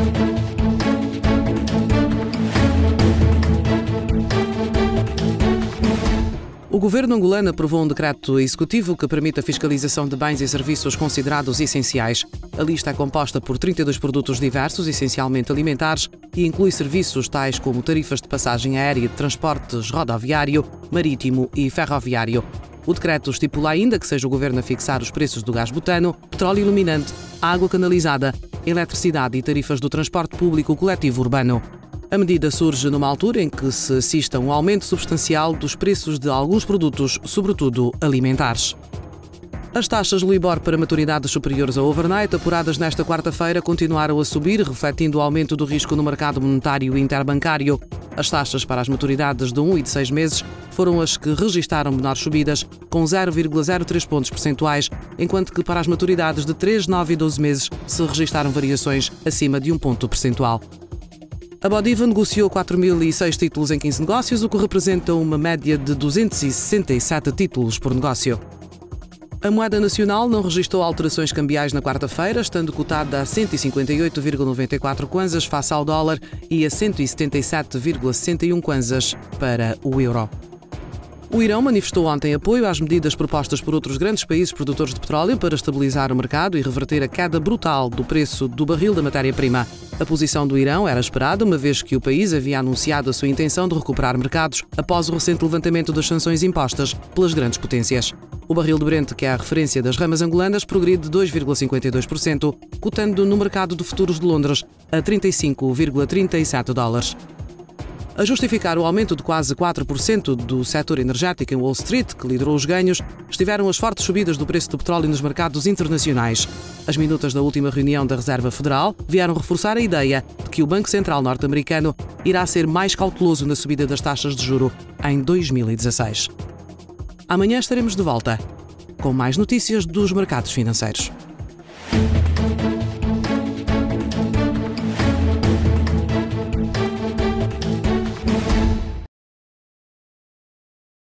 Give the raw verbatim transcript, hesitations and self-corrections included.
O governo angolano aprovou um decreto executivo que permite a fiscalização de bens e serviços considerados essenciais. A lista é composta por trinta e dois produtos diversos, essencialmente alimentares, e inclui serviços tais como tarifas de passagem aérea, de transportes rodoviário, marítimo e ferroviário. O decreto estipula ainda que seja o governo a fixar os preços do gás butano, petróleo iluminante, água canalizada, eletricidade e tarifas do transporte público coletivo urbano. A medida surge numa altura em que se assiste a um aumento substancial dos preços de alguns produtos, sobretudo alimentares. As taxas Libor para maturidades superiores ao overnight, apuradas nesta quarta-feira, continuaram a subir, refletindo o aumento do risco no mercado monetário e interbancário. As taxas para as maturidades de um e de seis meses foram as que registaram menores subidas, com zero vírgula zero três pontos percentuais, enquanto que para as maturidades de três, nove e doze meses se registaram variações acima de um ponto percentual. A Bodiva negociou quatro mil e seis títulos em quinze negócios, o que representa uma média de duzentos e sessenta e sete títulos por negócio. A moeda nacional não registrou alterações cambiais na quarta-feira, estando cotada a cento e cinquenta e oito vírgula noventa e quatro kwanzas face ao dólar e a cento e setenta e sete vírgula sessenta e um kwanzas para o euro. O Irão manifestou ontem apoio às medidas propostas por outros grandes países produtores de petróleo para estabilizar o mercado e reverter a queda brutal do preço do barril da matéria-prima. A posição do Irão era esperada, uma vez que o país havia anunciado a sua intenção de recuperar mercados após o recente levantamento das sanções impostas pelas grandes potências. O barril de Brent, que é a referência das ramas angolanas, progride dois vírgula cinquenta e dois por cento, cotando no mercado de futuros de Londres a trinta e cinco vírgula trinta e sete dólares. A justificar o aumento de quase quatro por cento do setor energético em Wall Street, que liderou os ganhos, estiveram as fortes subidas do preço do petróleo nos mercados internacionais. As minutas da última reunião da Reserva Federal vieram reforçar a ideia de que o Banco Central norte-americano irá ser mais cauteloso na subida das taxas de juro em dois mil e dezasseis. Amanhã estaremos de volta com mais notícias dos mercados financeiros.